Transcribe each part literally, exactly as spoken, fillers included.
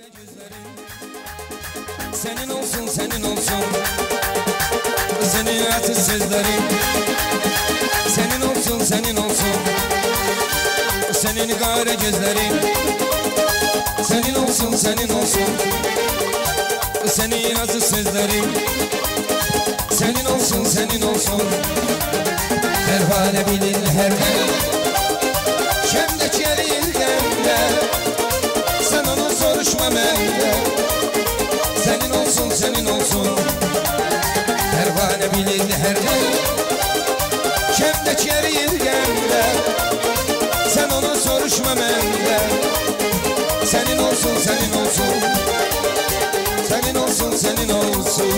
Senin olsun, senin olsun. Senin aziz sözlerin. Senin olsun, senin olsun. Senin kara gözlerin. Senin olsun, senin olsun. Senin aziz sözlerin. Senin olsun, senin olsun. Pervane bilir her el. Şemde çerirgende. Sen onu soruşma mende. Senin olsun, senin olsun. Pervane bilir her el. Şemde çerirgende. Sen onu soruşma mende. Senin olsun, senin olsun. Senin olsun, senin olsun.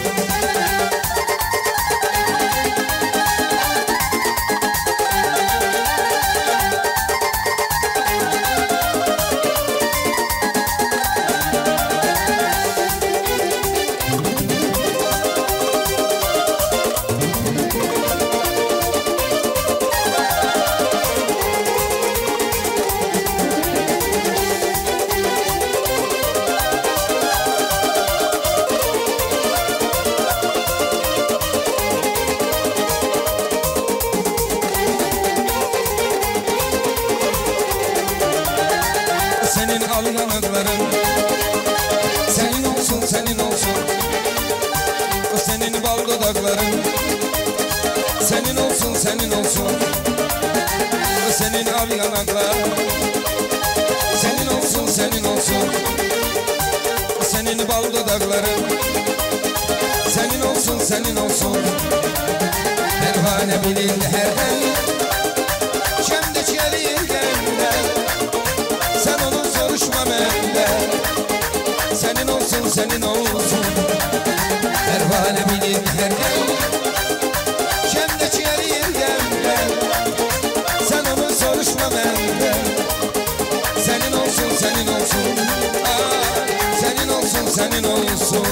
Senin al yanakların. Senin olsun, senin olsun. Senin bal dudakların. Senin olsun, senin olsun. Senin al yanakların. Senin olsun, senin olsun. Senin bal dudakların. Senin olsun, senin olsun. Pervane bilir her el. Şemde çerirgende. Sen onu soruşma mende. Senin olsun, senin olsun. Pervane bilir her el. Şemde çerirgende. Sen onu soruşma mende. Senin olsun, senin olsun. Aa, senin olsun, senin olsun.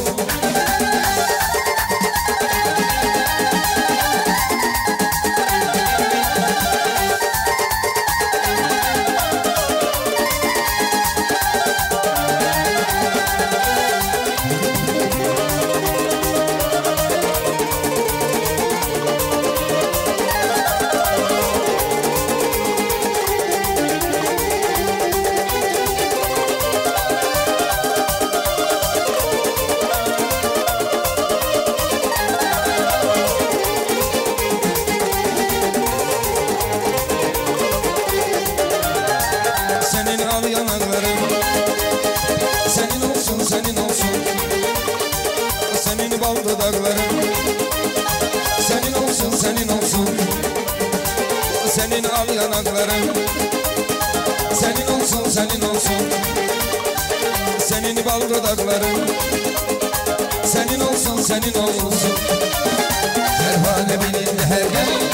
Senin al yanakların. Senin olsun, senin olsun. Senin bal dudakların. Senin olsun, senin olsun. Senin al yanakların. Senin olsun, senin olsun. Senin bal dudakların. Senin olsun, senin olsun. Pervane bilir her el.